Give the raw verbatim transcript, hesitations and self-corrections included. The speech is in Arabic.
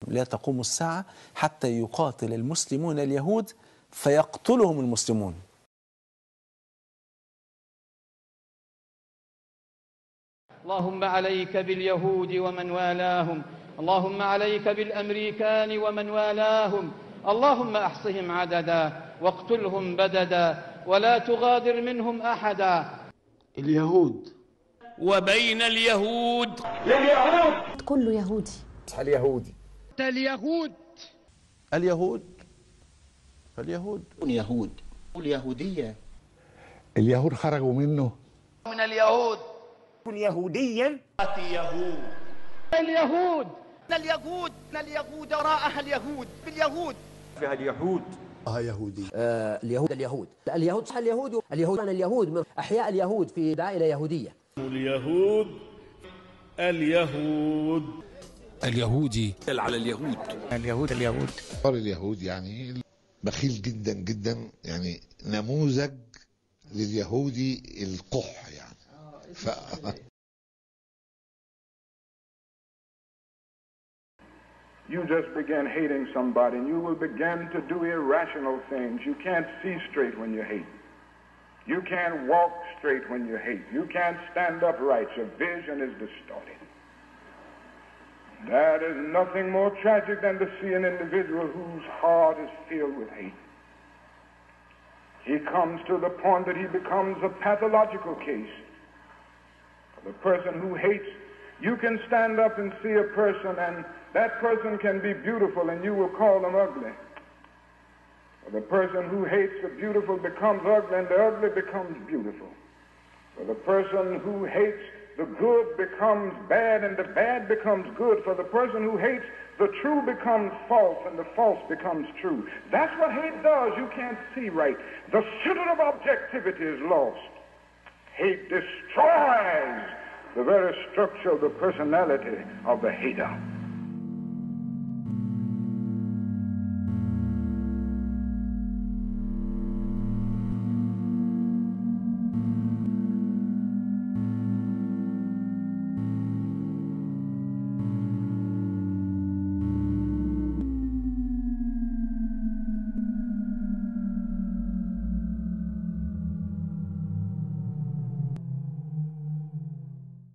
لا تقوم الساعة حتى يقاتل المسلمون اليهود فيقتلهم المسلمون. اللهم عليك باليهود ومن والاهم، اللهم عليك بالأمريكان ومن والاهم، اللهم احصهم عددا واقتلهم بددا ولا تغادر منهم أحدا. اليهود وبين اليهود اليهود كله يهودي. اليهودي اليهود اليهود اليهود اليهود اليهودية اليهود خرجوا منه من اليهود يهوديا يهود اليهود اليهود اليهود وراءها اليهود باليهود فيها اليهود اه يهودي آه اليهود اليهود اليهود صح اليهود اليهود عن اليهود من أحياء اليهود في دائرة يهودية. اليهود اليهود اليهودي على اليهود اليهود اليهود اليهود يعني بخيل جدا جدا، يعني نموذج لليهودي القح يعني ف... You just begin hating somebody and you will begin to do irrational things. You can't see straight when you hate. You can't walk straight when you hate. You can't stand upright. Your vision is distorted. That is nothing more tragic than to see an individual whose heart is filled with hate. He comes to the point that he becomes a pathological case. The person who hates, you can stand up and see a person and that person can be beautiful and you will call them ugly. The person who hates the beautiful becomes ugly and the ugly becomes beautiful. The person who hates the good becomes bad and the bad becomes good. For the person who hates, the true becomes false and the false becomes true. That's what hate does. You can't see right. The center of objectivity is lost. Hate destroys the very structure of the personality of the hater.